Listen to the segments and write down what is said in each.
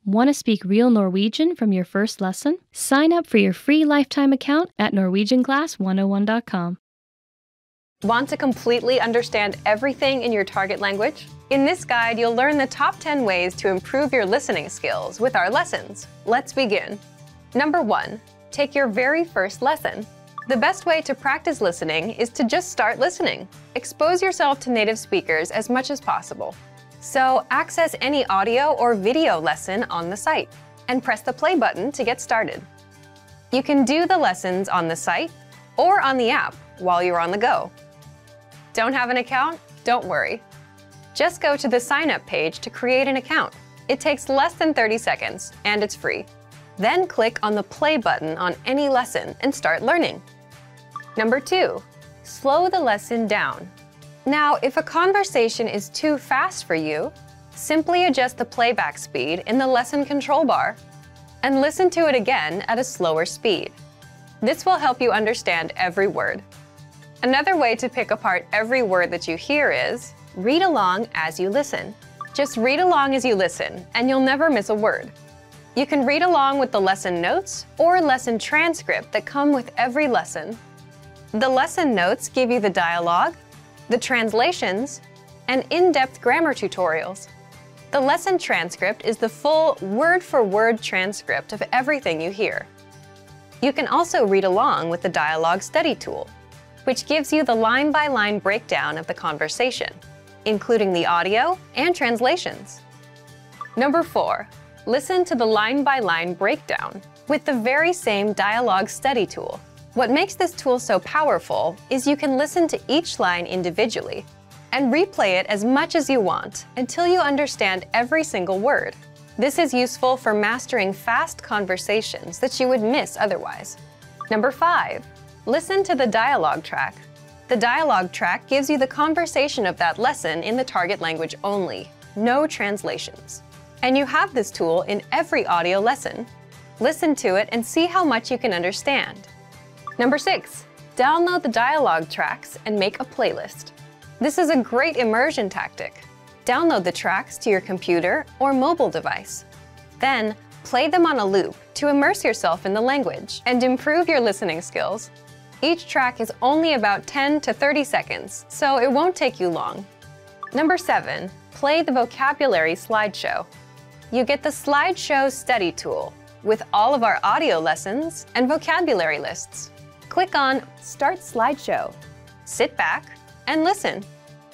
Want to speak real Norwegian from your first lesson? Sign up for your free lifetime account at norwegianclass101.com. Want to completely understand everything in your target language? In this guide, you'll learn the top 10 ways to improve your listening skills with our lessons. Let's begin. Number 1, take your very first lesson. The best way to practice listening is to just start listening. Expose yourself to native speakers as much as possible. So access any audio or video lesson on the site and press the play button to get started. You can do the lessons on the site or on the app while you're on the go. Don't have an account? Don't worry. Just go to the sign up page to create an account. It takes less than 30 seconds and it's free. Then click on the play button on any lesson and start learning. Number 2, slow the lesson down. Now, if a conversation is too fast for you, simply adjust the playback speed in the lesson control bar and listen to it again at a slower speed. This will help you understand every word. Another way to pick apart every word that you hear is read along as you listen. Just read along as you listen, and you'll never miss a word. You can read along with the lesson notes or lesson transcript that come with every lesson. The lesson notes give you the dialogue, the translations, and in-depth grammar tutorials. The lesson transcript is the full word-for-word transcript of everything you hear. You can also read along with the dialogue study tool, which gives you the line-by-line breakdown of the conversation, including the audio and translations. Number 4, listen to the line-by-line breakdown with the very same dialogue study tool. What makes this tool so powerful is you can listen to each line individually and replay it as much as you want until you understand every single word. This is useful for mastering fast conversations that you would miss otherwise. Number 5, listen to the dialogue track. The dialogue track gives you the conversation of that lesson in the target language only, no translations. And you have this tool in every audio lesson. Listen to it and see how much you can understand. Number 6, download the dialogue tracks and make a playlist. This is a great immersion tactic. Download the tracks to your computer or mobile device. Then, play them on a loop to immerse yourself in the language and improve your listening skills. Each track is only about 10 to 30 seconds, so it won't take you long. Number 7, play the vocabulary slideshow. You get the slideshow study tool with all of our audio lessons and vocabulary lists. Click on Start Slideshow, sit back, and listen.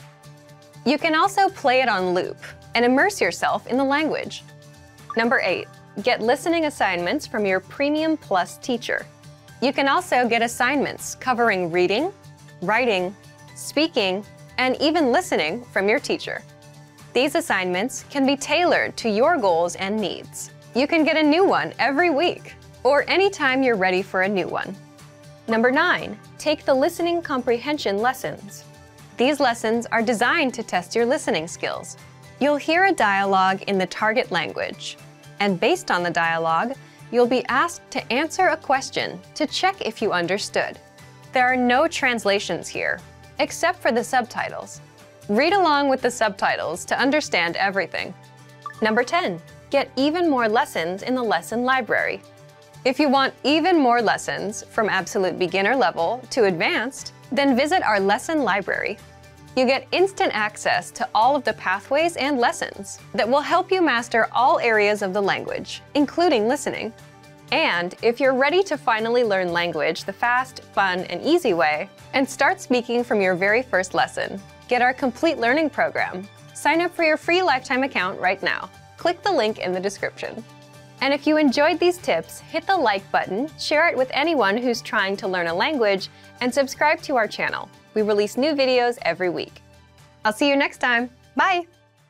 You can also play it on loop and immerse yourself in the language. Number 8, get listening assignments from your Premium Plus teacher. You can also get assignments covering reading, writing, speaking, and even listening from your teacher. These assignments can be tailored to your goals and needs. You can get a new one every week or anytime you're ready for a new one. Number 9, take the listening comprehension lessons. These lessons are designed to test your listening skills. You'll hear a dialogue in the target language, and based on the dialogue, you'll be asked to answer a question to check if you understood. There are no translations here, except for the subtitles. Read along with the subtitles to understand everything. Number 10, get even more lessons in the lesson library. If you want even more lessons from absolute beginner level to advanced, then visit our lesson library. You get instant access to all of the pathways and lessons that will help you master all areas of the language, including listening. And if you're ready to finally learn language the fast, fun, and easy way, and start speaking from your very first lesson, get our complete learning program. Sign up for your free lifetime account right now. Click the link in the description. And if you enjoyed these tips, hit the like button, share it with anyone who's trying to learn a language, and subscribe to our channel. We release new videos every week. I'll see you next time. Bye!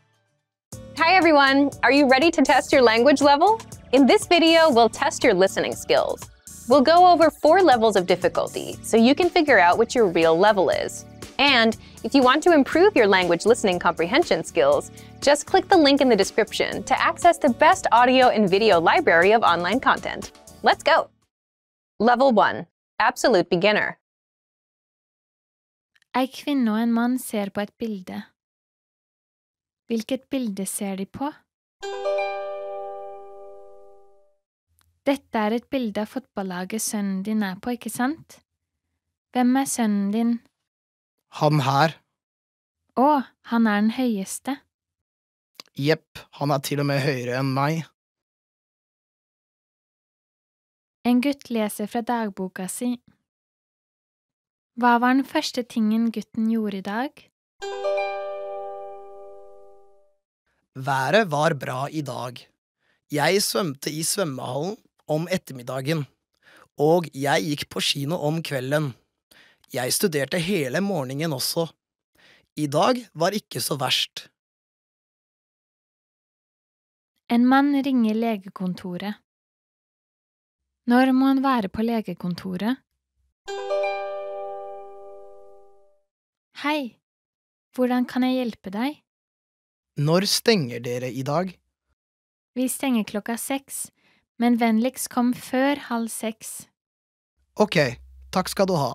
Hi everyone! Are you ready to test your language level? In this video, we'll test your listening skills. We'll go over 4 levels of difficulty so you can figure out what your real level is. And if you want to improve your language listening comprehension skills, just click the link in the description to access the best audio and video library of online content. Let's go! Level 1. Absolute Beginner. Ei kvinne og en mann ser på et bilde. Hvilket bilde ser de på? Dette et bilde av fotballaget sønnen din på, ikke sant? Hvem sønnen din? Han her. Å, han den høyeste. Jepp, han til og med høyere enn meg. En gutt leser fra dagboka si. Hva var den første tingen gutten gjorde i dag? Været var bra i dag. Jeg svømte i svømmehallen om ettermiddagen, og jeg gikk på kino om kvelden. Jeg studerte hele morgenen også. I dag var ikke så verst. En mann ringer legekontoret. Når må han være på legekontoret? Hei, hvordan kan jeg hjelpe deg? Når stenger dere i dag? Vi stenger 6:00, men vennligst kom før 5:30. Ok, takk skal du ha.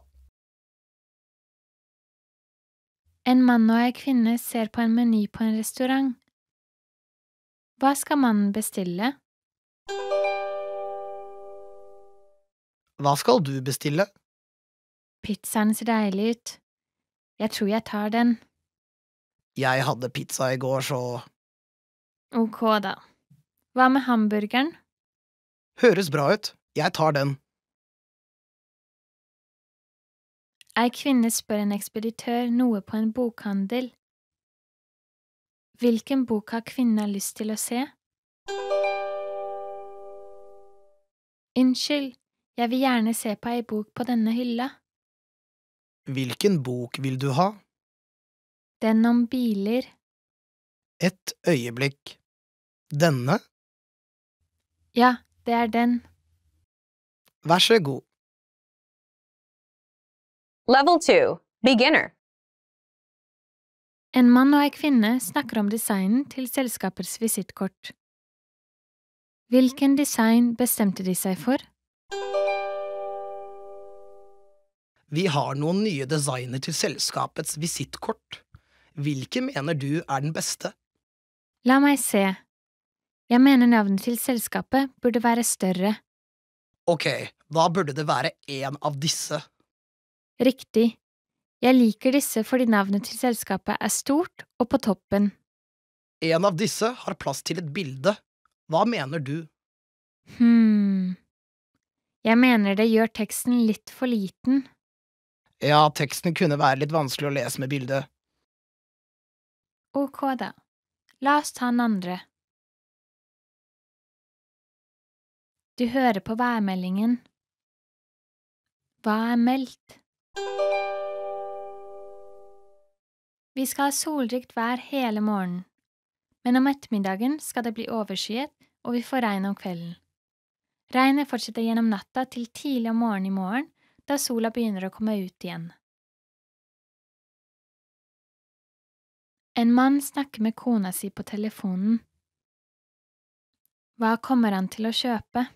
En mann og en kvinne ser på en meny på en restaurant. Hva skal mannen bestille? Hva skal du bestille? Pizzaen ser deilig ut. Jeg tror jeg tar den. Jeg hadde pizza i går, så… Ok da. Hva med hamburgeren? Høres bra ut. Jeg tar den. Ei kvinne spør en ekspeditør noe på en bokhandel. Hvilken bok har kvinnen lyst til å se? Unnskyld, jeg vil gjerne se på ei bok på denne hylla. Hvilken bok vil du ha? Den om biler. Et øyeblikk. Denne? Ja, det den. Vær så god. Level 2, Beginner. En mann og ei kvinne snakker om designen til selskapets visittkort. Hvilken design bestemte de seg for? Vi har noen nye designer til selskapets visittkort. Hvilken mener du den beste? La meg se. Jeg mener navnet til selskapet burde være større. Ok, da burde det være en av disse. Riktig. Jeg liker disse fordi navnet til selskapet stort og på toppen. En av disse har plass til et bilde. Hva mener du? Jeg mener det gjør teksten litt for liten. Ja, teksten kunne være litt vanskelig å lese med bildet. Ok da. La oss ta den andre. Du hører på værmeldingen. Hva meldt? Vi skal ha solrikt vær hele morgenen, men om ettermiddagen skal det bli overskyet, og vi får regn om kvelden. Regnet fortsetter gjennom natta til tidlig om morgenen i morgen, da sola begynner å komme ut igjen. En mann snakker med kona si på telefonen. Hva kommer han til å kjøpe?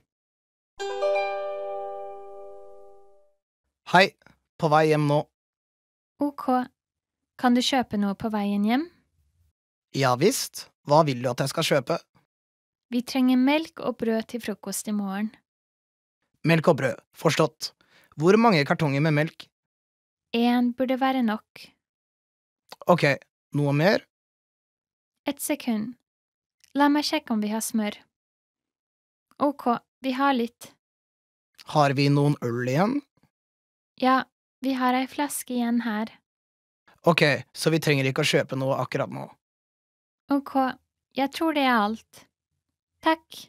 Hei, på vei hjem nå. Ok, kan du kjøpe noe på veien hjem? Ja visst, hva vil du at jeg skal kjøpe? Vi trenger melk og brød til frokost i morgen. Melk og brød, forstått. Hvor mange kartonger med melk? 1 burde være nok. Ok, noe mer? Et sekund. La meg sjekke om vi har smør. Ok, vi har litt. Har vi noen øl igjen? Ja, vi har ei flaske igjen her. Ok, så vi trenger ikke å kjøpe noe akkurat nå. Ok, jeg tror det alt. Takk.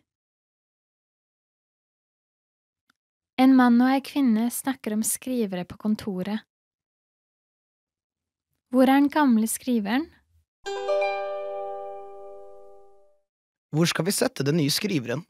En mann og ei kvinne snakker om skrivere på kontoret. Hvor den gamle skriveren? Hvor skal vi sette den nye skriveren?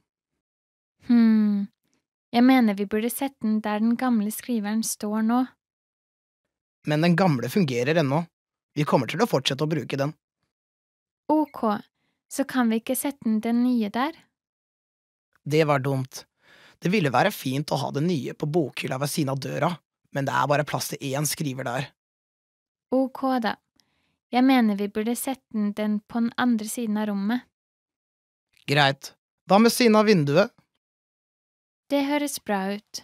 Jeg mener vi burde sette den der den gamle skriveren står nå. Men den gamle fungerer ennå. Vi kommer til å fortsette å bruke den. Ok, så kan vi ikke sette den nye der? Det var dumt. Det ville være fint å ha det nye på bokhylla ved siden av døra, men det bare plass til 1 skriver der. Ok da. Jeg mener vi burde sette den på den andre siden av rommet. Greit. Hva med siden av vinduet? Det høres bra ut.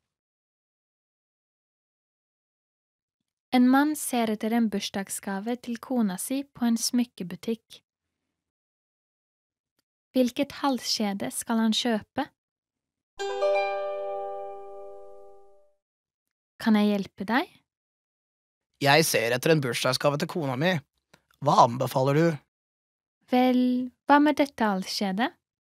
En mann ser etter en bursdagsgave til kona si på en smykkebutikk. Hvilket halskjede skal han kjøpe? Kan jeg hjelpe deg? Jeg ser etter en bursdagsgave til kona mi. Hva anbefaler du? Vel, hva med dette halskjedet?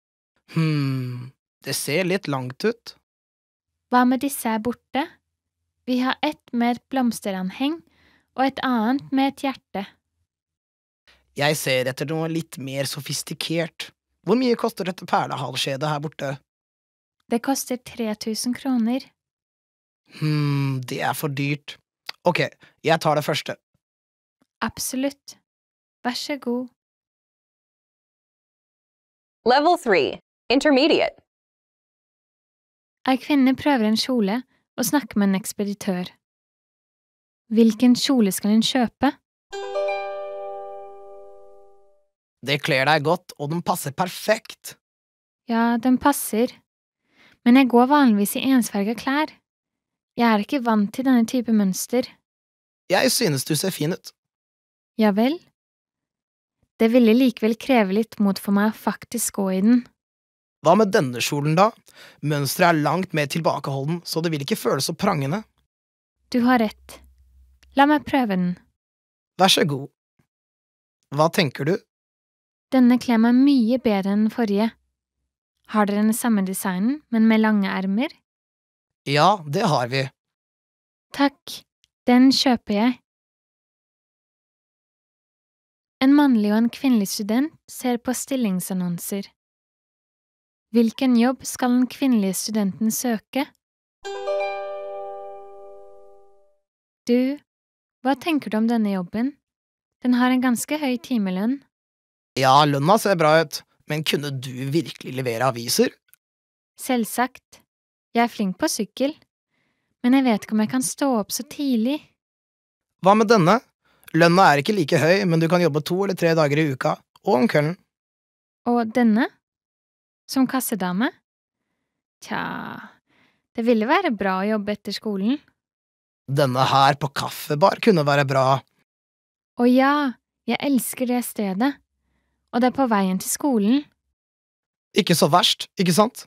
Det ser litt langt ut. Hva med disse er borte? Vi har ett med et blomsteranheng og et annet med et hjerte. Jeg ser etter noe litt mer sofistikert. Hvor mye koster dette perlehalskjedet her borte? Det koster 3000 kroner. Det er for dyrt. Ok, jeg tar det første. Absolutt. Vær så god. Level 3. Intermediate. Ei kvinne prøver en kjole og snakker med en ekspeditør. Hvilken kjole skal hun kjøpe? Det kler deg godt, og den passer perfekt. Ja, den passer. Men jeg går vanligvis i ensfarga klær. Jeg er ikke vant til denne type mønster. Jeg synes du ser fin ut. Ja vel? Det ville likevel kreve litt mot for meg å faktisk gå i den. Hva med denne kjolen da? Mønstret er langt mer tilbakeholden, så det vil ikke føles så prangende. Du har rett. La meg prøve den. Vær så god. Hva tenker du? Denne kler meg mye bedre enn den forrige. Har dere den samme designen, men med lange ermer? Ja, det har vi. Takk, den kjøper jeg. En mannlig og en kvinnelig student ser på stillingsannonser. Hvilken jobb skal den kvinnelige studenten søke? Du, hva tenker du om denne jobben? Den har en ganske høy timelønn. Ja, lønna ser bra ut, men kunne du virkelig levere aviser? Selvsagt. Jeg er flink på sykkel, men jeg vet ikke om jeg kan stå opp så tidlig. Hva med denne? Lønna er ikke like høy, men du kan jobbe 2 eller 3 dager i uka, og om kvelden. Og denne? Som kassedame? Tja, det ville være bra å jobbe etter skolen. Denne her på kaffebar kunne være bra. Å ja, jeg elsker det stedet. Og det er på veien til skolen. Ikke så verst, ikke sant?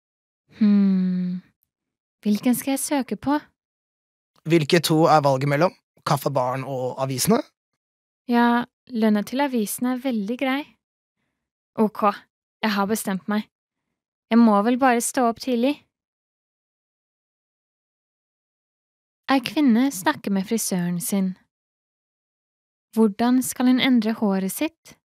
Hvilken skal jeg søke på? Hvilke 2 er valget mellom? Kaffebaren og avisene? Ja, lønna til avisen er veldig grei. Ok, jeg har bestemt meg. Jeg må vel bare stå opp tidlig. Ei kvinne snakker med frisøren sin. Hvordan skal hun endre håret sitt?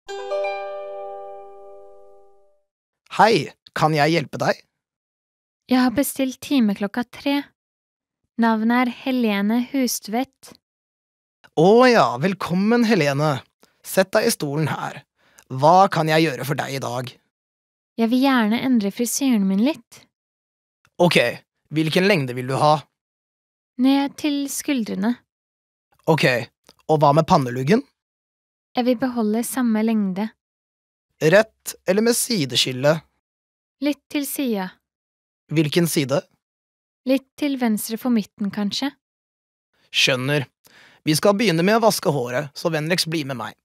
Hei, kan jeg hjelpe deg? Jeg har bestilt time 3:00. Navnet er Helene Hustvedt. Å ja, velkommen Helene. Sett deg i stolen her. Hva kan jeg gjøre for deg i dag? Jeg vil gjerne endre frisyren min litt. Ok, hvilken lengde vil du ha? Ned til skuldrene. Ok, og hva med panneluggen? Jeg vil beholde samme lengde. Rett eller med sideskille? Litt til sida. Hvilken side? Litt til venstre for midten, kanskje. Skjønner. Vi skal begynne med å vaske håret, så vennligst bli med meg.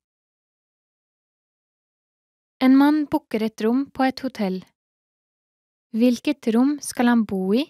En mann booker et rom på et hotell. Hvilket rom skal han bo i?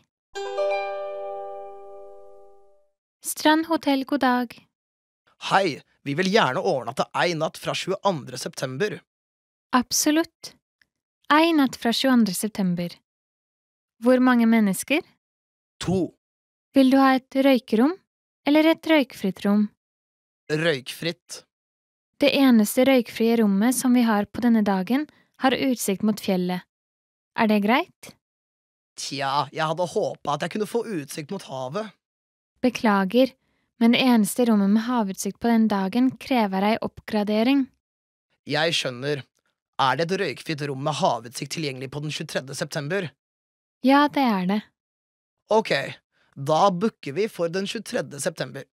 Strand Hotell, god dag. Hei, vi vil gjerne overnatte ei natt fra 22. september. Absolutt. Ei natt fra 22. september. Hvor mange mennesker? 2. Vil du ha et røykerom, eller et røykfritt rom? Røykfritt. Det eneste røykfrie rommet som vi har på denne dagen, har utsikt mot fjellet. Er det greit? Tja, jeg hadde håpet at jeg kunne få utsikt mot havet. Beklager, men det eneste rommet med havutsikt på den dagen krever ei oppgradering. Jeg skjønner. Er det et røykfritt rom med havutsikt tilgjengelig på den 23. september? Ja, det er det. Ok, da booker vi for den 23. september.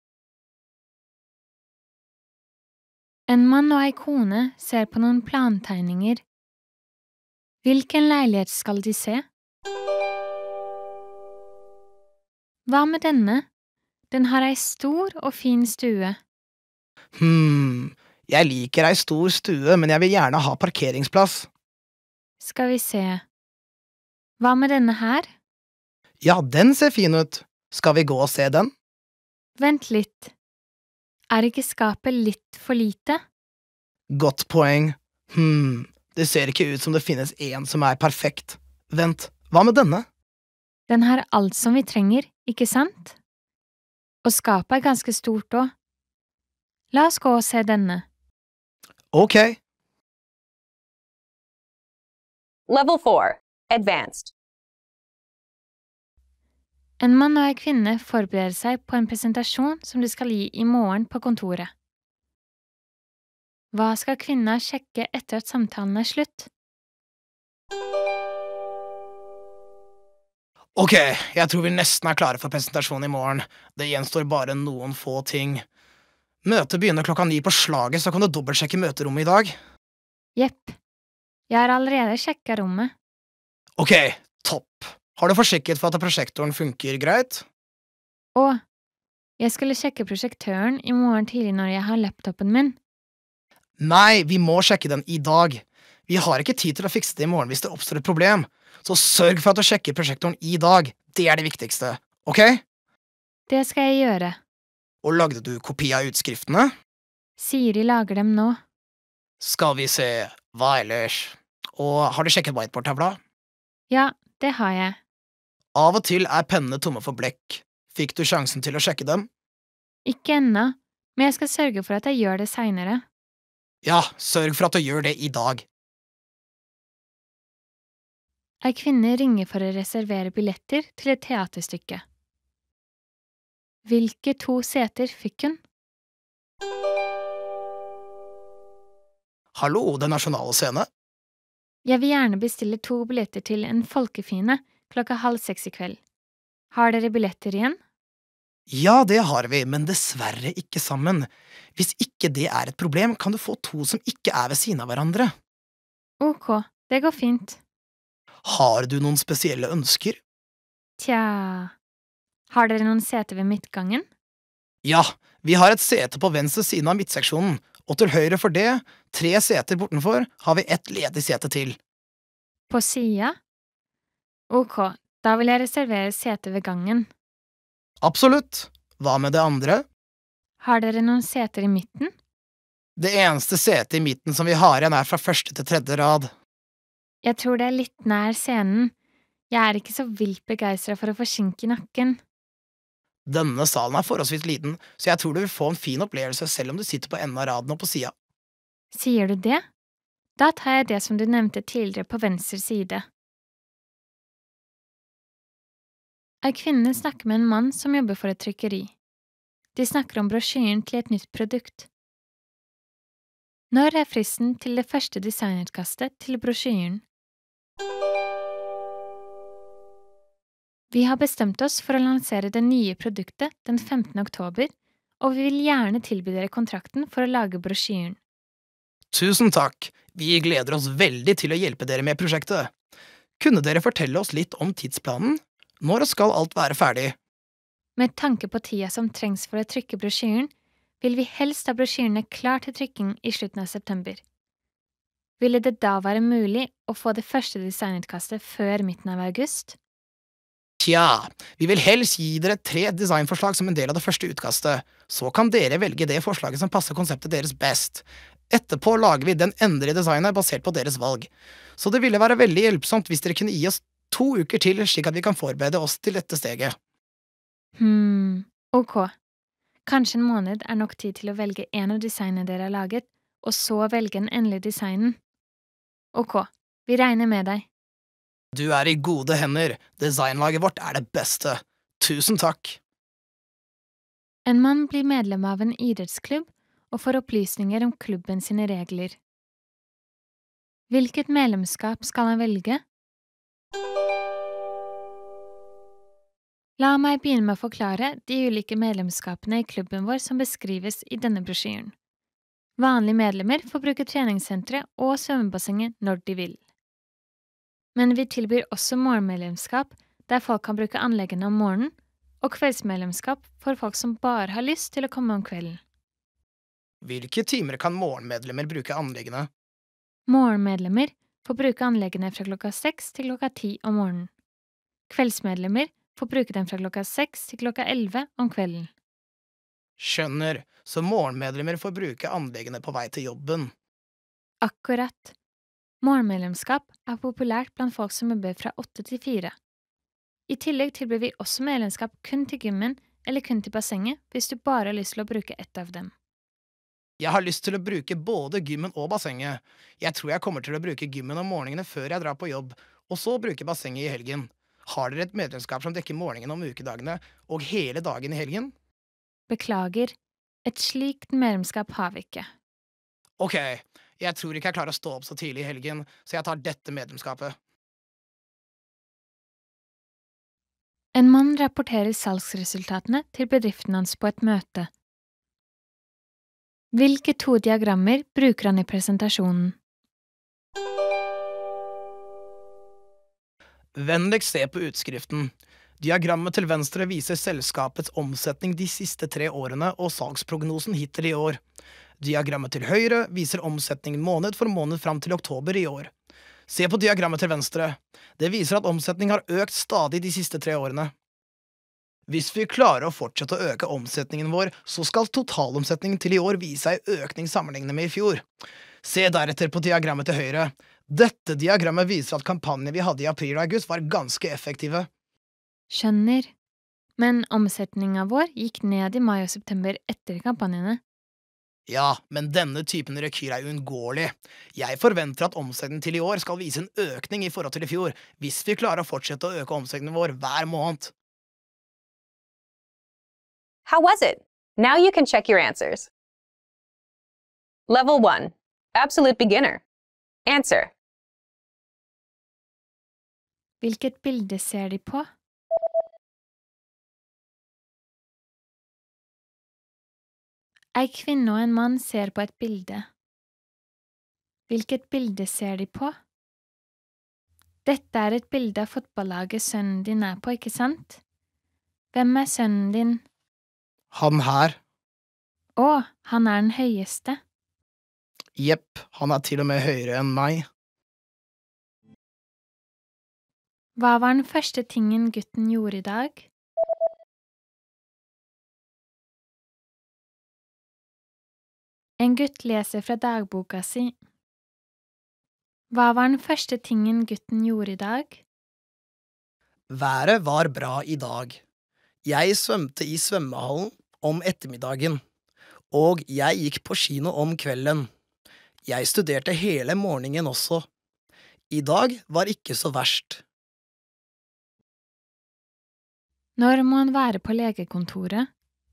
En mann og ei kone ser på noen plantegninger. Hvilken leilighet skal de se? Hva med denne? Den har ei stor og fin stue. Jeg liker ei stor stue, men jeg vil gjerne ha parkeringsplass. Skal vi se. Hva med denne her? Ja, den ser fin ut. Skal vi gå og se den? Vent litt. Er ikke skapet litt for lite? Godt poeng. Det ser ikke ut som det finnes en som er perfekt. Vent, hva med denne? Den har alt som vi trenger, ikke sant? Og skapet er ganske stort også. La oss gå og se denne. Ok. Level 4. Advanced. En mann og en kvinne forbereder seg på en presentasjon som de skal gi i morgen på kontoret. Hva skal kvinna sjekke etter at samtalen er slutt? Ok, jeg tror vi nesten er klare for presentasjonen i morgen. Det gjenstår bare noen få ting. Møtet begynner 9:00 på slaget, så kan du dobbeltsjekke møterommet i dag. Jepp. Jeg har allerede sjekket rommet. Ok, topp. Har du forsikret for at prosjektoren funker greit? Og jeg skulle sjekke prosjektøren i morgen tidlig når jeg har laptopen min. Nei, vi må sjekke den i dag. Vi har ikke tid til å fikse det i morgen hvis det oppstår et problem. Så sørg for at du sjekker prosjektoren i dag. Det er det viktigste, ok? Det skal jeg gjøre. Og lagde du kopi av utskriftene? Siri lager dem nå. Skal vi se, hva ellers? Og har du sjekket whiteboard-tavla? Ja, det har jeg. Av og til er pennene tomme for blekk. Fikk du sjansen til å sjekke dem? Ikke ennå, men jeg skal sørge for at jeg gjør det senere. Ja, sørg for at du gjør det i dag. Ei kvinne ringer for å reservere billetter til et teaterstykke. Hvilke 2 seter fikk hun? Hallo, Den nasjonale scene? Jeg vil gjerne bestille 2 billetter til En folkefiende 5:30 i kveld. Har dere billetter igjen? Ja, det har vi, men dessverre ikke sammen. Hvis ikke det er et problem, kan du få 2 som ikke er ved siden av hverandre. Ok, det går fint. Har du noen spesielle ønsker? Tja… Har dere noen seter ved midtgangen? Ja, vi har et sete på venstre siden av midtseksjonen, og til høyre for det, 3 seter bortenfor, har vi et ledig sete til. På sida? Ok, da vil jeg reservere sete ved gangen. Absolutt. Hva med det andre? Har dere noen seter i midten? Det eneste setet i midten som vi har igjen er fra 1. til 3. rad. Jeg tror det er litt nær scenen. Jeg er ikke så vilt begeistret for å få skink i nakken. Denne salen er forholdsvis liten, så jeg tror du vil få en fin opplevelse selv om du sitter på enden av raden og på sida. Sier du det? Da tar jeg det som du nevnte tidligere på venstre side. Ei kvinne snakker med en mann som jobber for et trykkeri. De snakker om brosjyren til et nytt produkt. Når er fristen til det første designutkastet til brosjyren? Vi har bestemt oss for å lansere det nye produktet den 15. oktober, og vi vil gjerne tilby dere kontrakten for å lage brosjyren. Tusen takk, vi gleder oss veldig til å hjelpe dere med prosjektet. Kunne dere fortelle oss litt om tidsplanen? Når skal alt være ferdig? Med tanke på tida som trengs for å trykke brosjyren, vil vi helst ha brosjyrene klar til trykking i slutten av september. Ville det da være mulig å få det første designutkastet før midten av august? Tja, vi vil helst gi dere 3 designforslag som en del av det første utkastet, så kan dere velge det forslaget som passer konseptet deres best. Etterpå lager vi den endelige designet basert på deres valg, så det ville være veldig hjelpsomt hvis dere kunne gi oss 2 uker til slik at vi kan forberede oss til dette steget. Ok. Kanskje en måned er nok tid til å velge en av designene dere har laget, og så velge den endelige designen. Ok, vi regner med deg. Du er i gode hender. Designlaget vårt er det beste. Tusen takk. En mann blir medlem av en idrettsklubb og får opplysninger om klubben sine regler. Hvilket medlemskap skal han velge? La meg begynne med å forklare de ulike medlemskapene i klubben vår som beskrives i denne brosjyren. Vanlige medlemmer får bruke treningssenteret og svømmebassenget når de vil. Men vi tilbyr også morgenmedlemskap, der folk kan bruke anleggene om morgenen, og kveldsmedlemskap for folk som bare har lyst til å komme om kvelden. Hvilke timer kan morgenmedlemmer bruke anleggene? Morgenmedlemmer får bruke anleggene fra klokka 6 til klokka 10 om morgenen. Kveldsmedlemmer får bruke dem fra klokka 6 til klokka 11 om kvelden. Skjønner, så morgenmedlemmer får bruke anleggene på vei til jobben. Akkurat. Morgenmedlemskap er populært blant folk som jobber fra 8 til 4. I tillegg tilbyr vi også medlemskap kun til gymmen eller kun til bassenget hvis du bare har lyst til å bruke ett av dem. Jeg har lyst til å bruke både gymmen og bassenget. Jeg tror jeg kommer til å bruke gymmen om morgenene før jeg drar på jobb, og så bruke bassenget i helgen. Har dere et medlemskap som dekker morgenen om ukedagene og hele dagen i helgen? Beklager, et slikt medlemskap har vi ikke. Ok, jeg tror ikke jeg klarer å stå opp så tidlig i helgen, så jeg tar dette medlemskapet. En mann rapporterer salgsresultatene til bedriften hans på et møte. Hvilke 2 diagrammer bruker han i presentasjonen? Vennligst se på utskriften. Diagrammet til venstre viser selskapets omsetning de siste 3 årene og salgsprognosen hittil i år. Diagrammet til høyre viser omsetning måned for måned fram til oktober i år. Se på diagrammet til venstre. Det viser at omsetning har økt stadig de siste 3 årene. Hvis vi klarer å fortsette å øke omsetningen vår, så skal totalomsetningen til i år vise en økning sammenlignet med i fjor. Se deretter på diagrammet til høyre. Dette diagrammet viser at kampanjen vi hadde i april og august var ganske effektive. Skjønner. Men omsetningen vår gikk ned i mai og september etter kampanjene. Ja, men denne typen rekyl er uunngåelig. Jeg forventer at omsetningen til i år skal vise en økning i forhold til i fjor, hvis vi klarer å fortsette å øke omsetningen vår hver måned. How was it? Now you can check your answers. Level 1. Absolute beginner. Answer. Hvilket bilde ser de på? Ei kvinne og en mann ser på et bilde. Hvilket bilde ser de på? Dette er et bilde av fotballaget sønnen din er på, ikke sant? Hvem er sønnen din? Han her. Å, han er den høyeste. Jepp, han er til og med høyere enn meg. Hva var den første tingen gutten gjorde i dag? En gutt leser fra dagboka si. Hva var den første tingen gutten gjorde i dag? Været var bra i dag. Jeg svømte i svømmehallen om ettermiddagen, og jeg gikk på kino om kvelden. Jeg studerte hele morgenen også. I dag var ikke så verst. Når må han være på legekontoret?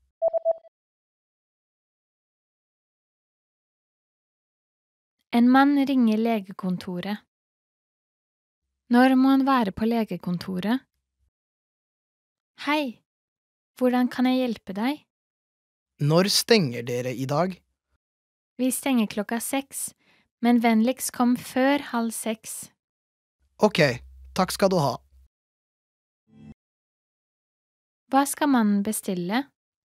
En mann ringer legekontoret. Når må han være på legekontoret? Hei, hvordan kan jeg hjelpe deg? Når stenger dere i dag? Vi stenger klokka 6, men vennligst kom før 5:30. Ok, takk skal du ha. Hva skal mannen bestille?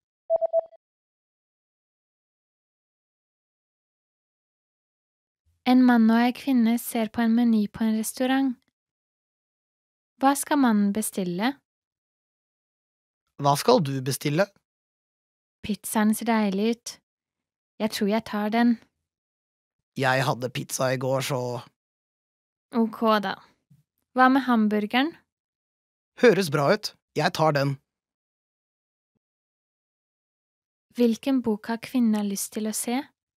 En mann og ei kvinne ser på en meny på en restaurant. Hva skal mannen bestille? Hva skal du bestille? Pizzaen ser deilig ut. Jeg tror jeg tar den. Jeg hadde pizza i går, så… Ok da. Hva med hamburgeren? Høres bra ut. Jeg tar den. Hvilken bok har kvinnen lyst til å se?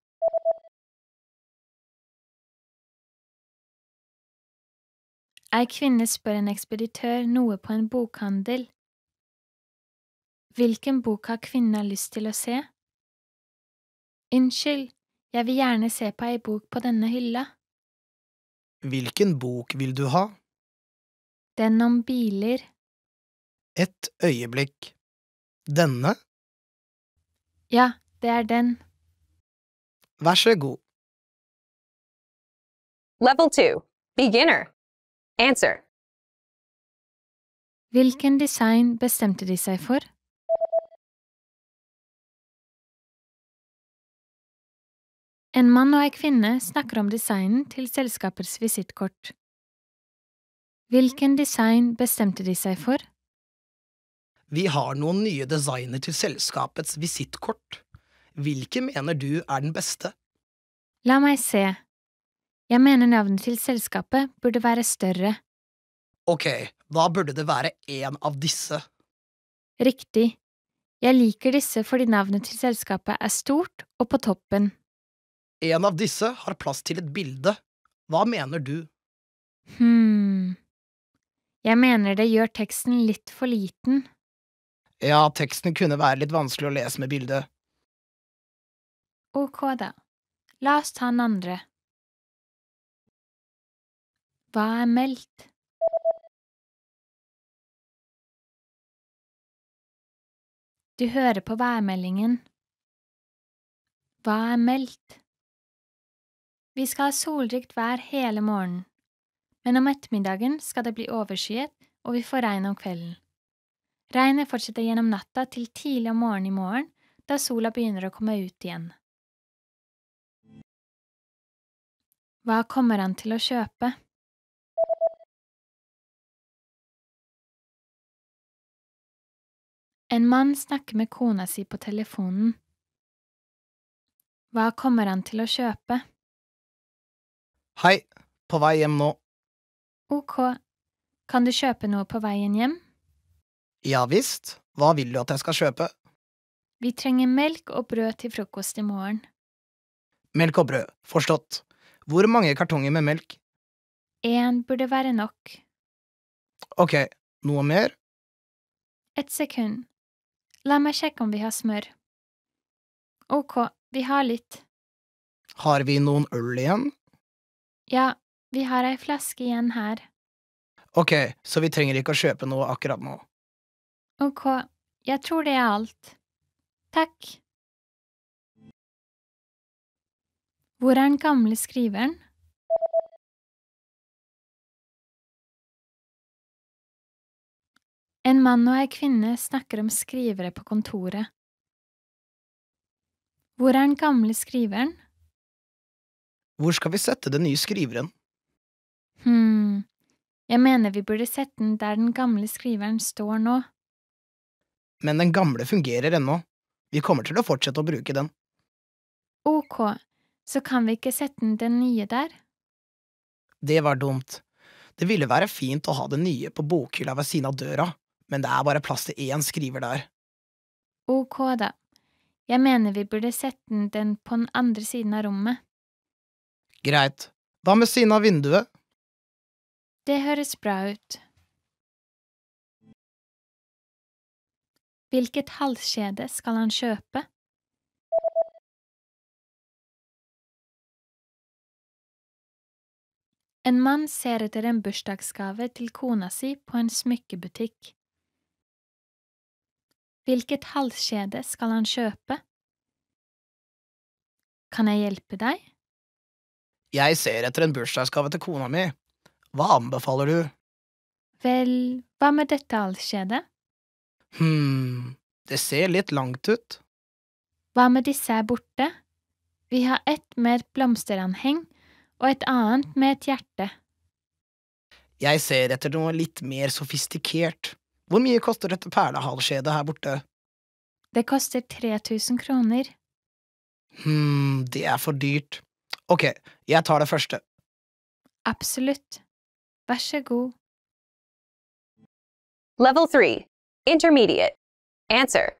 Ei kvinne spør en ekspeditør noe på en bokhandel. Hvilken bok har kvinnen lyst til å se? Unnskyld, jeg vil gjerne se på ei bok på denne hylla. Hvilken bok vil du ha? Den om biler. Et øyeblikk. Denne? Ja, det er den. Vær så god. Level 2. Beginner. Answer. Hvilken design bestemte de seg for? En mann og en kvinne snakker om designen til selskapets visittkort. Hvilken design bestemte de seg for? Vi har noen nye designer til selskapets visittkort. Hvilke mener du er den beste? La meg se. Jeg mener navnet til selskapet burde være større. Ok, da burde det være en av disse. Riktig. Jeg liker disse fordi navnet til selskapet er stort og på toppen. En av disse har plass til et bilde. Hva mener du? Jeg mener det gjør teksten litt for liten. Ja, teksten kunne være litt vanskelig å lese med bildet. Ok da. La oss ta den andre. Hva er meldt? Du hører på værmeldingen. Hva er meldt? Vi skal ha solrikt vær hele morgenen, men om ettermiddagen skal det bli overskyet, og vi får regn om kvelden. Regnet fortsetter gjennom natta til tidlig om morgenen i morgen, da sola begynner å komme ut igjen. Hva kommer han til å kjøpe? En mann snakker med kona si på telefonen. Hva kommer han til å kjøpe? Hei, på vei hjem nå. Ok, kan du kjøpe noe på veien hjem? Ja visst, hva vil du at jeg skal kjøpe? Vi trenger melk og brød til frokost i morgen. Melk og brød, forstått. Hvor mange kartonger med melk? 1 burde være nok. Ok, noe mer? Et sekund. La meg sjekke om vi har smør. Ok, vi har litt. Har vi noen øl igjen? Ja, vi har ei flaske igjen her. Ok, så vi trenger ikke å kjøpe noe akkurat nå. Ok, jeg tror det er alt. Takk. Hvor er den gamle skriveren? En mann og ei kvinne snakker om skrivere på kontoret. Hvor er den gamle skriveren? Hvor skal vi sette den nye skriveren? Jeg mener vi burde sette den der den gamle skriveren står nå. Men den gamle fungerer ennå. Vi kommer til å fortsette å bruke den. Ok, så kan vi ikke sette den nye der? Det var dumt. Det ville være fint å ha den nye på bokhylla ved siden av døra, men det er bare plass til én skriver der. Ok da. Jeg mener vi burde sette den på den andre siden av rommet. Greit. Hva med siden av vinduet? Det høres bra ut. Hvilket halskjede skal han kjøpe? En mann ser etter en bursdagsgave til kona si på en smykkebutikk. Hvilket halskjede skal han kjøpe? Kan jeg hjelpe deg? Jeg ser etter en bursdagsgave til kona mi. Hva anbefaler du? Vel, hva med dette halskjedet? Det ser litt langt ut. Hva med disse er borte? Vi har ett med et blomsteranheng og et annet med et hjerte. Jeg ser etter noe litt mer sofistikert. Hvor mye koster dette perlehalskjedet her borte? Det koster 3000 kroner. Det er for dyrt. Ok, jeg tar det første. Absolutt. Vær så god. Level 3. Intermediate. Answer.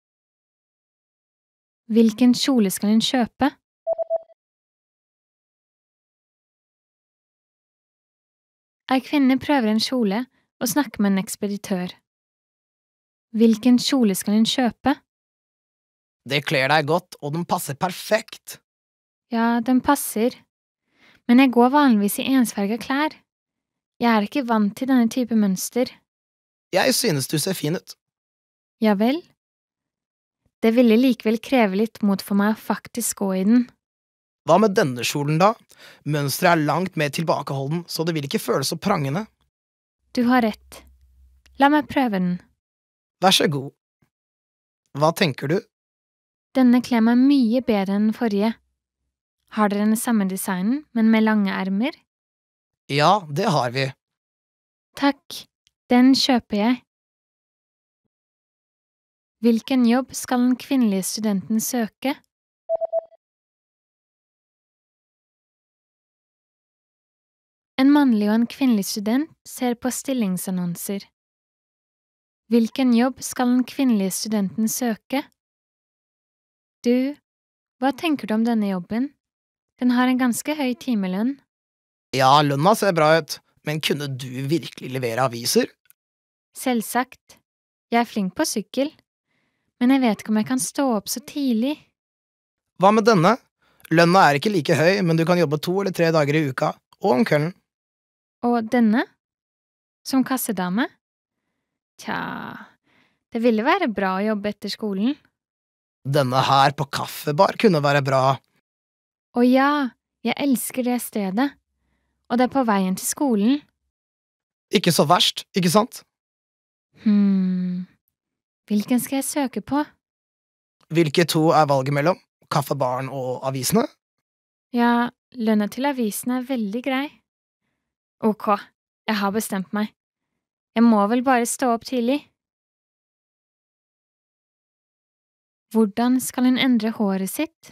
Hvilken kjole skal hun kjøpe? Ei kvinne prøver en kjole og snakker med en ekspeditør. Hvilken kjole skal hun kjøpe? Det kler deg godt, og den passer perfekt. Ja, den passer. Men jeg går vanligvis i ensfarget klær. Jeg er ikke vant til denne type mønster. Jeg synes du ser fin ut. Ja vel? Det ville likevel kreve litt mot for meg å faktisk gå i den. Hva med denne kjolen da? Mønstret er langt mer tilbakeholden, så det vil ikke føles så prangende. Du har rett. La meg prøve den. Vær så god. Hva tenker du? Denne kler meg mye bedre enn den forrige. Har dere den samme designen, men med lange ermer? Ja, det har vi. Takk, den kjøper jeg. Hvilken jobb skal den kvinnelige studenten søke? En mannlig og en kvinnelig student ser på stillingsannonser. Hvilken jobb skal den kvinnelige studenten søke? Du, hva tenker du om denne jobben? Den har en ganske høy timelønn. Ja, lønna ser bra ut, men kunne du virkelig levere aviser? Selvsagt. Jeg er flink på sykkel, men jeg vet ikke om jeg kan stå opp så tidlig. Hva med denne? Lønna er ikke like høy, men du kan jobbe 2 eller 3 dager i uka, og om kvelden. Og denne? Som kassedame? Tja, det ville være bra å jobbe etter skolen. Denne her på kaffebar kunne være bra. Å ja, jeg elsker det stedet. Og det er på veien til skolen. Ikke så verst, ikke sant? Hvilken skal jeg søke på? Hvilke 2 er valget mellom? Kaffebaren og avisene? Ja, lønna til avisen er veldig grei. Ok, jeg har bestemt meg. Jeg må vel bare stå opp tidlig. Hvordan skal hun endre håret sitt?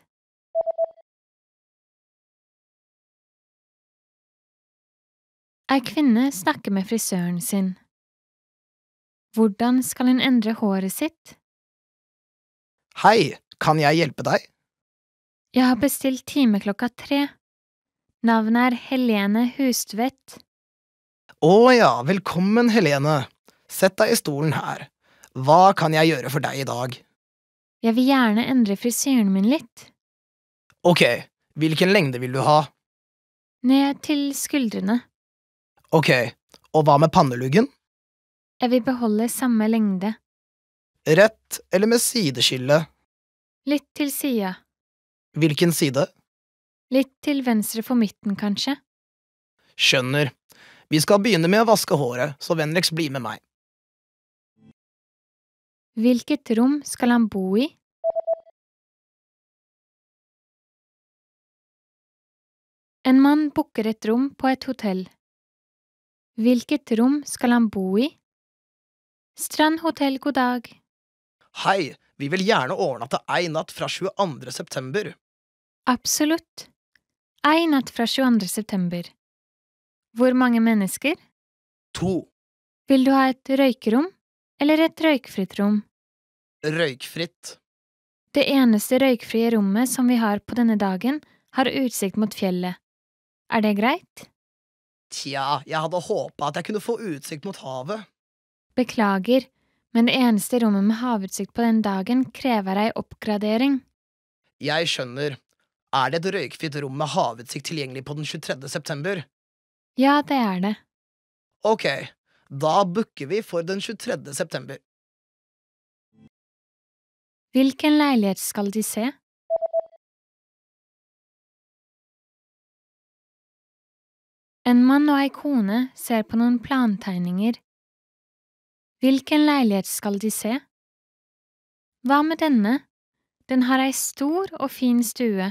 Ei kvinne snakker med frisøren sin. Hvordan skal hun endre håret sitt? Hei, kan jeg hjelpe deg? Jeg har bestilt time 3. Navnet er Helene Hustvedt. Å ja, velkommen Helene. Sett deg i stolen her. Hva kan jeg gjøre for deg i dag? Jeg vil gjerne endre frisyren min litt. Ok, hvilken lengde vil du ha? Ned til skuldrene. Ok, og hva med panneluggen? Jeg vil beholde samme lengde. Rett eller med sideskille? Litt til sida. Hvilken side? Litt til venstre for midten, kanskje. Skjønner. Vi skal begynne med å vaske håret, så vennligst bli med meg. Hvilket rom skal han bo i? En mann booker et rom på et hotell. Hvilket rom skal han bo i? Strand Hotell, god dag. Hei, vi vil gjerne overnatte ei natt fra 22. september. Absolutt. Ei natt fra 22. september. Hvor mange mennesker? 2. Vil du ha et røykerom, eller et røykfritt rom? Røykfritt. Det eneste røykfrie rommet som vi har på denne dagen, har utsikt mot fjellet. Er det greit? Tja, jeg hadde håpet at jeg kunne få utsikt mot havet. Beklager, men det eneste rommet med havutsikt på den dagen krever ei oppgradering. Jeg skjønner. Er det et røykfritt rom med havutsikt tilgjengelig på den 23. september? Ja, det er det. Ok, da booker vi for den 23. september. Hvilken leilighet skal de se? En mann og ei kone ser på noen plantegninger. Hvilken leilighet skal de se? Hva med denne? Den har ei stor og fin stue.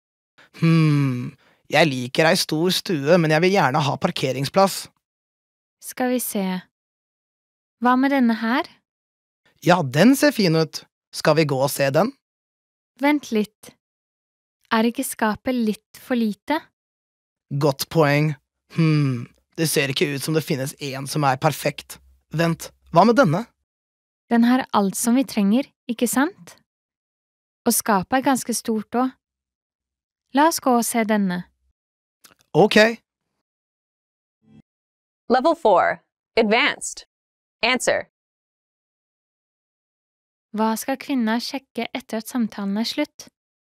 Jeg liker ei stor stue, men jeg vil gjerne ha parkeringsplass. Skal vi se. Hva med denne her? Ja, den ser fin ut. Skal vi gå og se den? Vent litt. Er ikke skapet litt for lite? Godt poeng. Det ser ikke ut som det finnes en som er perfekt. Vent, hva med denne? Den har alt som vi trenger, ikke sant? Og skapet er ganske stort også. La oss gå og se denne. Ok. Level 4. Advanced. Answer. Hva skal kvinna sjekke etter at samtalen er slutt?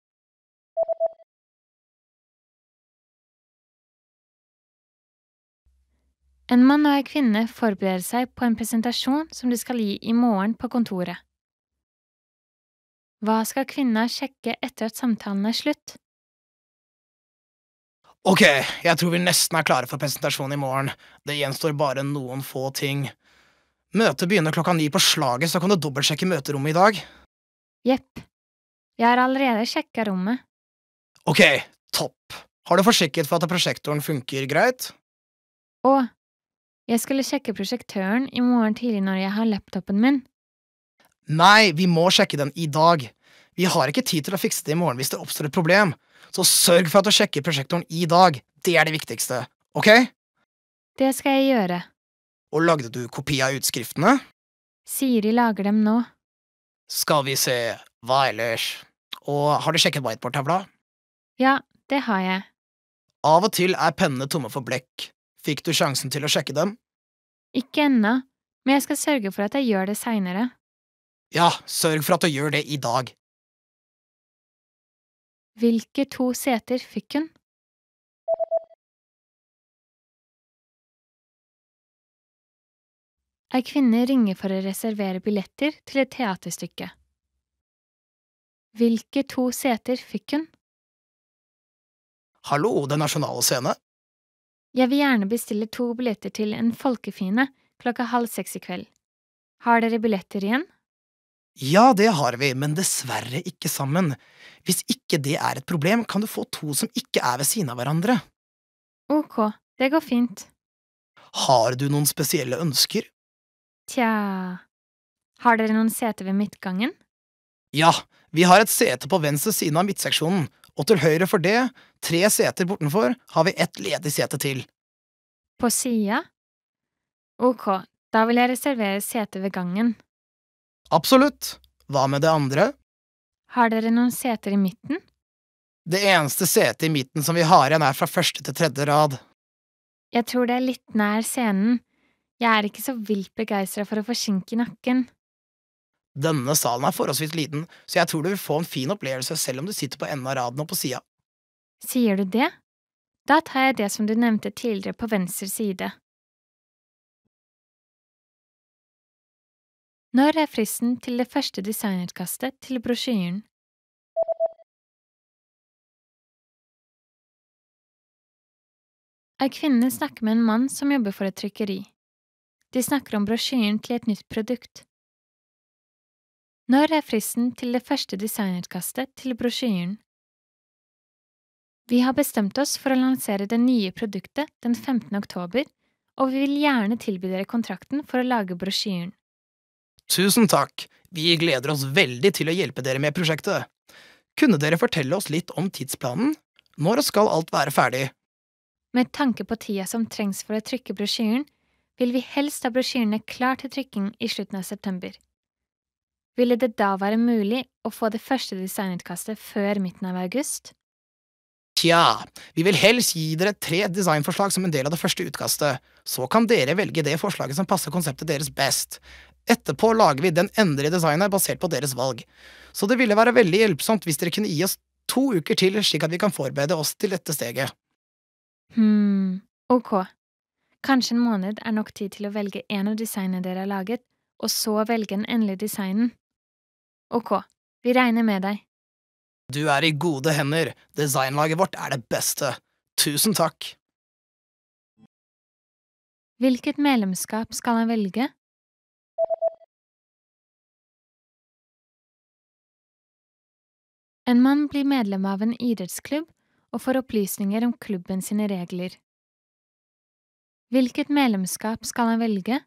En mann og en kvinne forbereder seg på en presentasjon som de skal gi i morgen på kontoret. Hva skal kvinna sjekke etter at samtalen er slutt? Ok, jeg tror vi nesten er klare for presentasjonen i morgen. Det gjenstår bare noen få ting. Møtet begynner 9:00 på slaget, så kan du dobbeltsjekke møterommet i dag. Jepp. Jeg har allerede sjekket rommet. Ok, Topp. Har du forsjekket for at prosjektoren funker greit? Å, jeg skulle sjekke prosjektøren i morgen tidlig når jeg har laptopen min. Nei, vi må sjekke den i dag. Vi har ikke tid til å fikse det i morgen hvis det oppstår et problem. Så sørg for at du sjekker prosjektoren i dag. Det er det viktigste, ok? Det skal jeg gjøre. Og lagde du kopi av utskriftene? Siri lager dem nå. Skal vi se, hva ellers? Og har du sjekket whiteboard-tavla? Ja, det har jeg. Av og til er pennene tomme for blekk. Fikk du sjansen til å sjekke dem? Ikke ennå, men jeg skal sørge for at jeg gjør det senere. Ja, sørg for at du gjør det i dag. Hvilke 2 seter fikk hun? Ei kvinne ringer for å reservere billetter til et teaterstykke. Hvilke 2 seter fikk hun? Hallo, Den nasjonale scene? Jeg vil gjerne bestille 2 billetter til En folkefiende 5:30 i kveld. Har dere billetter igjen? Ja, det har vi, men dessverre ikke sammen. Hvis ikke det er et problem, kan du få 2 som ikke er ved siden av hverandre. Ok, det går fint. Har du noen spesielle ønsker? Tja… Har dere noen seter ved midtgangen? Ja, vi har et sete på venstre siden av midtseksjonen, og til høyre for det, 3 seter bortenfor, har vi et ledig sete til. På sida? Ok, da vil jeg reservere sete ved gangen. Absolutt. Hva med det andre? Har dere noen seter i midten? Det eneste setet i midten som vi har igjen er fra 1. til 3. rad. Jeg tror det er litt nær scenen. Jeg er ikke så vilt begeistret for å få skink i nakken. Denne salen er forholdsvis liten, så jeg tror du vil få en fin opplevelse selv om du sitter på enden av raden og på sida. Sier du det? Da tar jeg det som du nevnte tidligere på venstre side. Når er fristen til det første designutkastet til brosjyren? Ei kvinne snakker med en mann som jobber for et trykkeri. De snakker om brosjyren til et nytt produkt. Når er fristen til det første designutkastet til brosjyren? Vi har bestemt oss for å lansere det nye produktet den 15. oktober, og vi vil gjerne tilby dere kontrakten for å lage brosjyren. Tusen takk, vi gleder oss veldig til å hjelpe dere med prosjektet. Kunne dere fortelle oss litt om tidsplanen? Når skal alt være ferdig? Med tanke på tida som trengs for å trykke brosjyren, vil vi helst ha brosjyrene klar til trykking i slutten av september. Ville det da være mulig å få det første designutkastet før midten av august? Tja, vi vil helst gi dere 3 designforslag som en del av det første utkastet, så kan dere velge det forslaget som passer konseptet deres best. Etterpå lager vi den endelige designet basert på deres valg, så det ville være veldig hjelpsomt hvis dere kunne gi oss 2 uker til slik at vi kan forberede oss til dette steget. Ok. Kanskje en måned er nok tid til å velge en av designene dere har laget, og så velge den endelige designen. Ok, vi regner med deg. Du er i gode hender, designlaget vårt er det beste. Tusen takk. Hvilket medlemskap skal han velge? En mann blir medlem av en idrettsklubb og får opplysninger om klubben sine regler. Hvilket medlemskap skal han velge?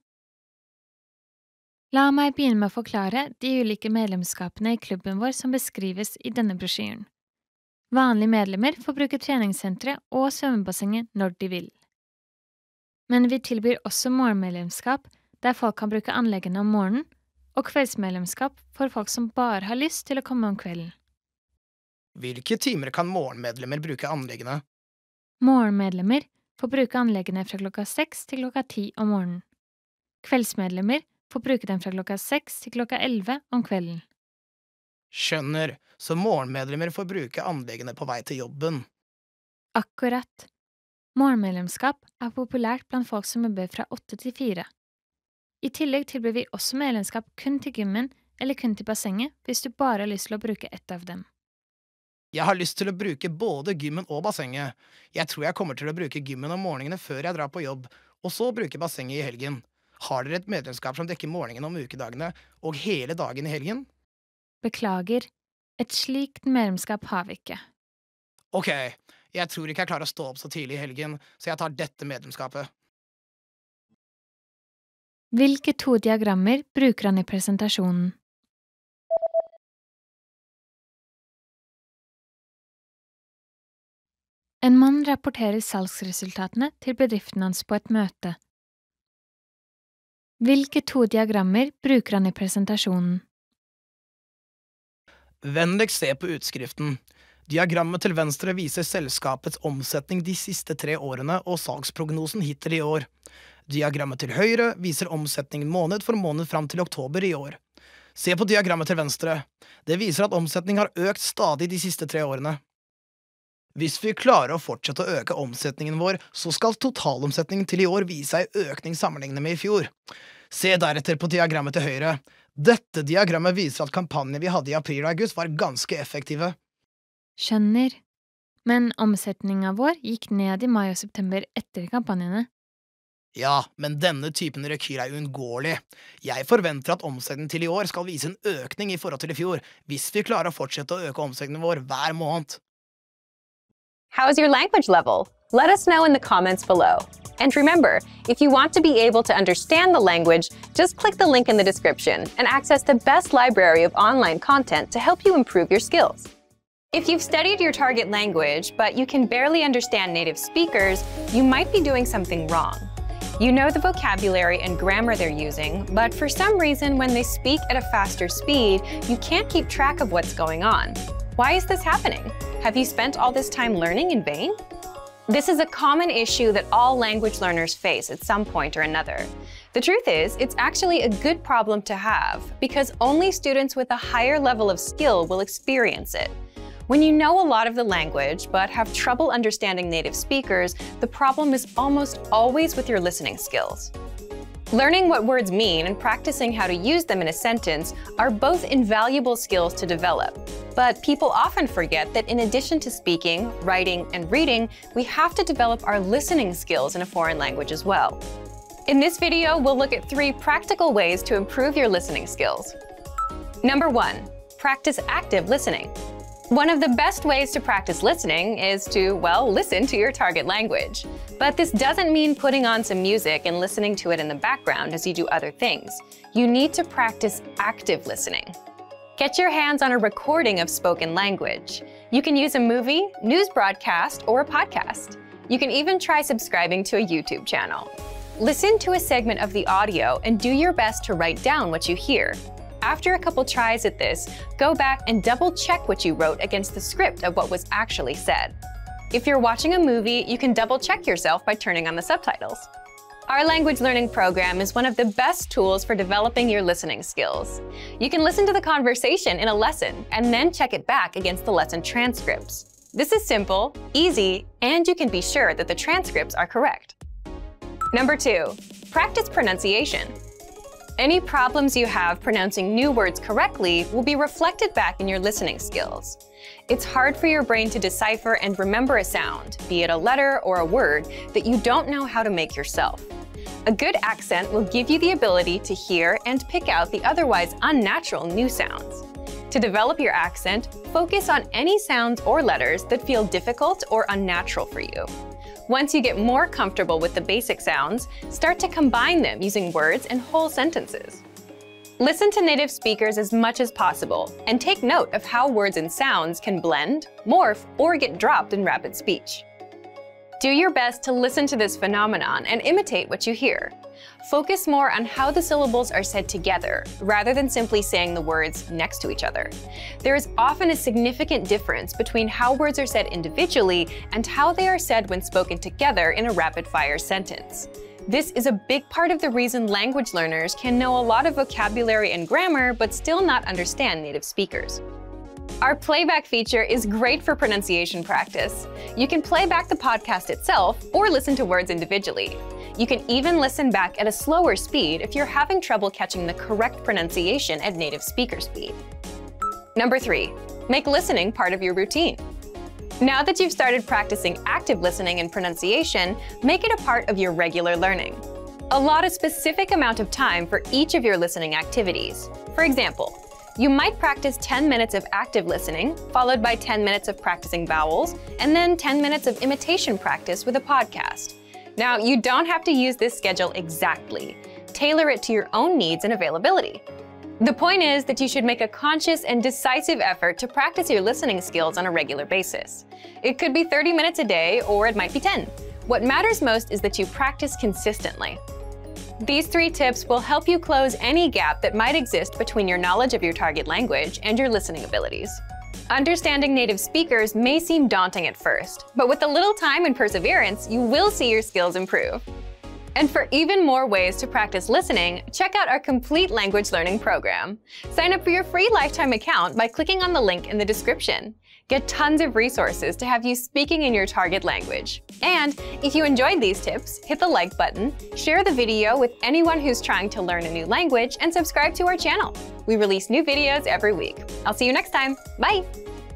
La meg begynne med å forklare de ulike medlemskapene i klubben vår som beskrives i denne brosjyren. Vanlige medlemmer får bruke treningssenteret og svømmebassenget når de vil. Men vi tilbyr også morgenmedlemskap, der folk kan bruke anleggene om morgenen, og kveldsmedlemskap for folk som bare har lyst til å komme om kvelden. Hvilke timer kan morgenmedlemmer bruke anleggene? Morgenmedlemmer får bruke anleggene fra klokka 6 til klokka 10 om morgenen. Kveldsmedlemmer får bruke dem fra klokka 6 til klokka 11 om kvelden. Skjønner, så morgenmedlemmer får bruke anleggene på vei til jobben. Akkurat. Morgenmedlemskap er populært blant folk som jobber fra 8 til 4. I tillegg tilbyr vi også medlemskap kun til gymmen eller kun til bassenget hvis du bare har lyst til å bruke ett av dem. Jeg har lyst til å bruke både gymmen og bassenget. Jeg tror jeg kommer til å bruke gymmen om morgenene før jeg drar på jobb, og så bruke bassenget i helgen. Har dere et medlemskap som dekker morgenen om ukedagene og hele dagen i helgen? Beklager, et slikt medlemskap har vi ikke. Ok, jeg tror ikke jeg klarer å stå opp så tidlig i helgen, så jeg tar dette medlemskapet. Hvilke 2 diagrammer bruker han i presentasjonen? En mann rapporterer salgsresultatene til bedriften hans på et møte. Hvilke 2 diagrammer bruker han i presentasjonen? Vennligst se på utskriften. Diagrammet til venstre viser selskapets omsetning de siste 3 årene og salgsprognosen hittil i år. Diagrammet til høyre viser omsetningen måned for måned fram til oktober i år. Se på diagrammet til venstre. Det viser at omsetning har økt stadig de siste 3 årene. Hvis vi klarer å fortsette å øke omsetningen vår, så skal totalomsetningen til i år vise en økning sammenlignet med i fjor. Se deretter på diagrammet til høyre. Dette diagrammet viser at kampanjen vi hadde i april og august var ganske effektive. Skjønner. Men omsetningen vår gikk ned i mai og september etter kampanjene. Ja, men denne typen rekyl er uunngåelig. Jeg forventer at omsetningen til i år skal vise en økning i forhold til i fjor, hvis vi klarer å fortsette å øke omsetningen vår hver måned. How's your language level? Let us know in the comments below. And remember, if you want to be able to understand the language, just click the link in the description and access the best library of online content to help you improve your skills. If you've studied your target language, but you can barely understand native speakers, you might be doing something wrong. You know the vocabulary and grammar they're using, but for some reason, when they speak at a faster speed, you can't keep track of what's going on. Why is this happening? Have you spent all this time learning in vain? This is a common issue that all language learners face at some point or another. The truth is, it's actually a good problem to have, because only students with a higher level of skill will experience it. When you know a lot of the language but have trouble understanding native speakers, the problem is almost always with your listening skills. Learning what words mean and practicing how to use them in a sentence are both invaluable skills to develop. But people often forget that in addition to speaking, writing, and reading, we have to develop our listening skills in a foreign language as well. In this video, we'll look at 3 practical ways to improve your listening skills. Number 1, practice active listening. One of the best ways to practice listening is to, well, listen to your target language. But this doesn't mean putting on some music and listening to it in the background as you do other things. You need to practice active listening. Get your hands on a recording of spoken language. You can use a movie, news broadcast, or a podcast. You can even try subscribing to a YouTube channel. Listen to a segment of the audio and do your best to write down what you hear. After a couple tries at this, go back and double-check what you wrote against the script of what was actually said. If you're watching a movie, you can double-check yourself by turning on the subtitles. Our language learning program is one of the best tools for developing your listening skills. You can listen to the conversation in a lesson and then check it back against the lesson transcripts. This is simple, easy, and you can be sure that the transcripts are correct. Number 2, practice pronunciation. Any problems you have pronouncing new words correctly will be reflected back in your listening skills. It's hard for your brain to decipher and remember a sound, be it a letter or a word, that you don't know how to make yourself. A good accent will give you the ability to hear and pick out the otherwise unnatural new sounds. To develop your accent, focus on any sounds or letters that feel difficult or unnatural for you. Once you get more comfortable with the basic sounds, start to combine them using words and whole sentences. Listen to native speakers as much as possible and take note of how words and sounds can blend, morph, or get dropped in rapid speech. Do your best to listen to this phenomenon and imitate what you hear. Focus more on how the syllables are said together, rather than simply saying the words next to each other. There is often a significant difference between how words are said individually and how they are said when spoken together in a rapid-fire sentence. This is a big part of the reason language learners can know a lot of vocabulary and grammar but still not understand native speakers. Our playback feature is great for pronunciation practice. You can play back the podcast itself or listen to words individually. You can even listen back at a slower speed if you're having trouble catching the correct pronunciation at native speaker speed. Number 3, make listening part of your routine. Now that you've started practicing active listening and pronunciation, make it a part of your regular learning. Allot a specific amount of time for each of your listening activities. For example, You might practice 10 minutes of active listening, followed by 10 minutes of practicing vowels, and then 10 minutes of imitation practice with a podcast. Now, you don't have to use this schedule exactly. Tailor it to your own needs and availability. The point is that you should make a conscious and decisive effort to practice your listening skills on a regular basis. It could be 30 minutes a day, or it might be 10. What matters most is that you practice consistently. These 3 tips will help you close any gap that might exist between your knowledge of your target language and your listening abilities. Understanding native speakers may seem daunting at first, but with a little time and perseverance, you will see your skills improve. And for even more ways to practice listening, check out our complete language learning program. Sign up for your free lifetime account by clicking on the link in the description. Get tons of resources to have you speaking in your target language. And if you enjoyed these tips, hit the like button, share the video with anyone who's trying to learn a new language, and subscribe to our channel. We release new videos every week. I'll see you next time. Bye!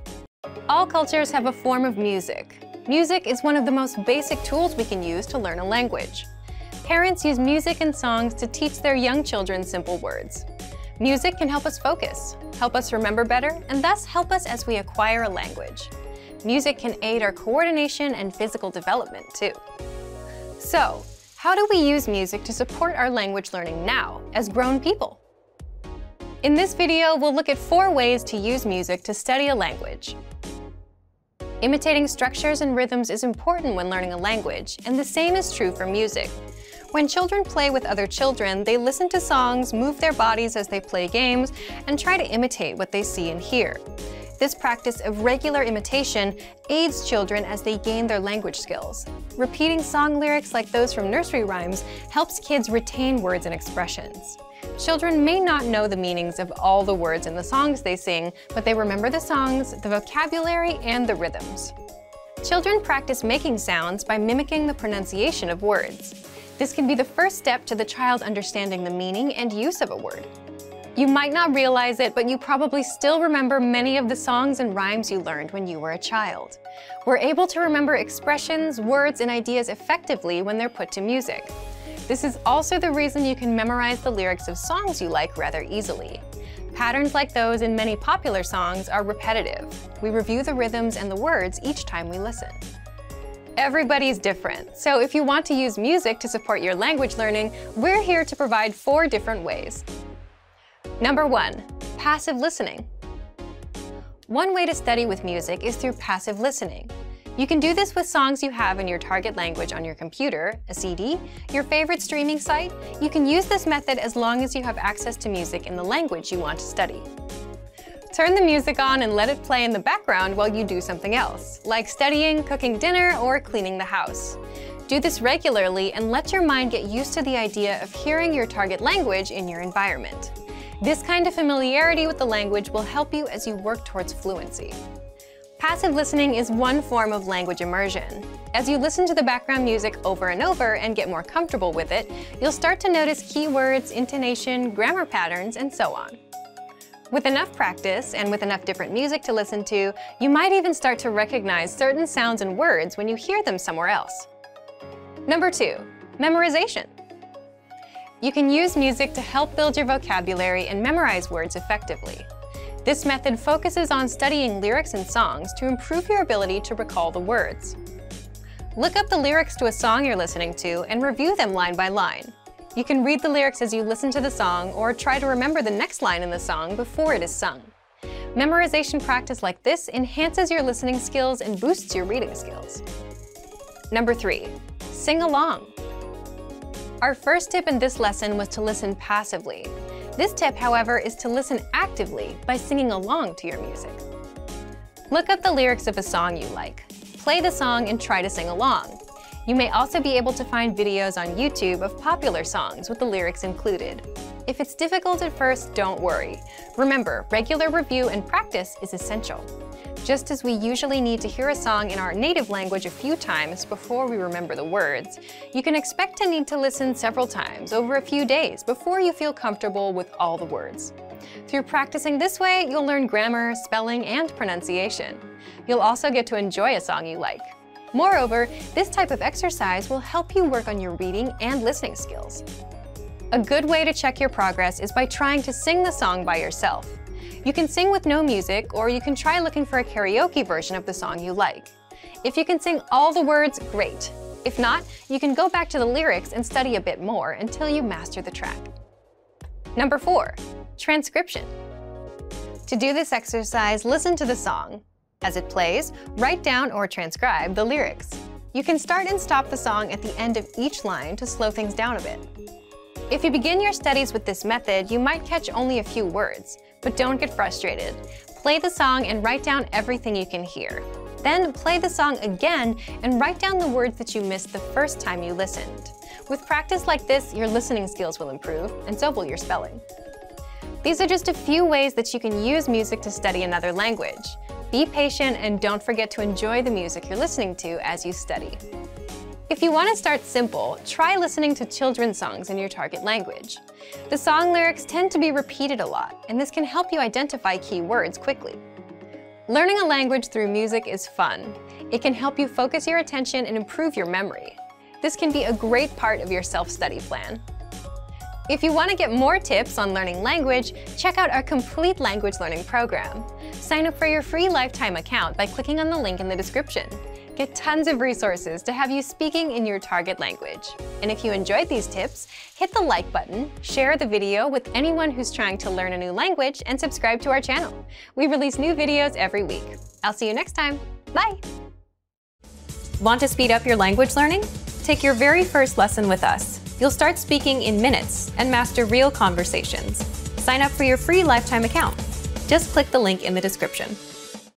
All cultures have a form of music. Music is one of the most basic tools we can use to learn a language. Parents use music and songs to teach their young children simple words. Music can help us focus, help us remember better, and thus help us as we acquire a language. Music can aid our coordination and physical development too. So, how do we use music to support our language learning now, as grown people? In this video, we'll look at 4 ways to use music to study a language. Imitating structures and rhythms is important when learning a language, and the same is true for music. When children play with other children, they listen to songs, move their bodies as they play games, and try to imitate what they see and hear. This practice of regular imitation aids children as they gain their language skills. Repeating song lyrics like those from nursery rhymes helps kids retain words and expressions. Children may not know the meanings of all the words in the songs they sing, but they remember the songs, the vocabulary, and the rhythms. Children practice making sounds by mimicking the pronunciation of words. This can be the first step to the child understanding the meaning and use of a word. You might not realize it, but you probably still remember many of the songs and rhymes you learned when you were a child. We're able to remember expressions, words, and ideas effectively when they're put to music. This is also the reason you can memorize the lyrics of songs you like rather easily. Patterns like those in many popular songs are repetitive. We review the rhythms and the words each time we listen. Everybody's different, so if you want to use music to support your language learning, we're here to provide 4 different ways. Number 1, passive listening. One way to study with music is through passive listening. You can do this with songs you have in your target language on your computer, a CD, your favorite streaming site. You can use this method as long as you have access to music in the language you want to study. Turn the music on and let it play in the background while you do something else, like studying, cooking dinner, or cleaning the house. Do this regularly and let your mind get used to the idea of hearing your target language in your environment. This kind of familiarity with the language will help you as you work towards fluency. Passive listening is one form of language immersion. As you listen to the background music over and over and get more comfortable with it, you'll start to notice keywords, intonation, grammar patterns, and so on. With enough practice and with enough different music to listen to, you might even start to recognize certain sounds and words when you hear them somewhere else. Number 2, memorization. You can use music to help build your vocabulary and memorize words effectively. This method focuses on studying lyrics and songs to improve your ability to recall the words. Look up the lyrics to a song you're listening to and review them line by line. You can read the lyrics as you listen to the song or try to remember the next line in the song before it is sung. Memorization practice like this enhances your listening skills and boosts your reading skills. Number 3, sing along. Our first tip in this lesson was to listen passively. This tip, however, is to listen actively by singing along to your music. Look up the lyrics of a song you like. Play the song and try to sing along. You may also be able to find videos on YouTube of popular songs with the lyrics included. If it's difficult at first, don't worry. Remember, regular review and practice is essential. Just as we usually need to hear a song in our native language a few times before we remember the words, you can expect to need to listen several times over a few days before you feel comfortable with all the words. Through practicing this way, you'll learn grammar, spelling, and pronunciation. You'll also get to enjoy a song you like. Moreover, this type of exercise will help you work on your reading and listening skills. A good way to check your progress is by trying to sing the song by yourself. You can sing with no music, or you can try looking for a karaoke version of the song you like. If you can sing all the words, great. If not, you can go back to the lyrics and study a bit more until you master the track. Number 4, transcription. To do this exercise, listen to the song. As it plays, write down or transcribe the lyrics. You can start and stop the song at the end of each line to slow things down a bit. If you begin your studies with this method, you might catch only a few words, but don't get frustrated. Play the song and write down everything you can hear. Then play the song again and write down the words that you missed the first time you listened. With practice like this, your listening skills will improve, and so will your spelling. These are just a few ways that you can use music to study another language. Be patient and don't forget to enjoy the music you're listening to as you study. If you want to start simple, try listening to children's songs in your target language. The song lyrics tend to be repeated a lot, and this can help you identify key words quickly. Learning a language through music is fun. It can help you focus your attention and improve your memory. This can be a great part of your self-study plan. If you want to get more tips on learning language, check out our complete language learning program. Sign up for your free lifetime account by clicking on the link in the description. Get tons of resources to have you speaking in your target language. And if you enjoyed these tips, hit the like button, share the video with anyone who's trying to learn a new language, and subscribe to our channel. We release new videos every week. I'll see you next time. Bye! Want to speed up your language learning? Take your very first lesson with us. You'll start speaking in minutes and master real conversations. Sign up for your free lifetime account. Just click the link in the description.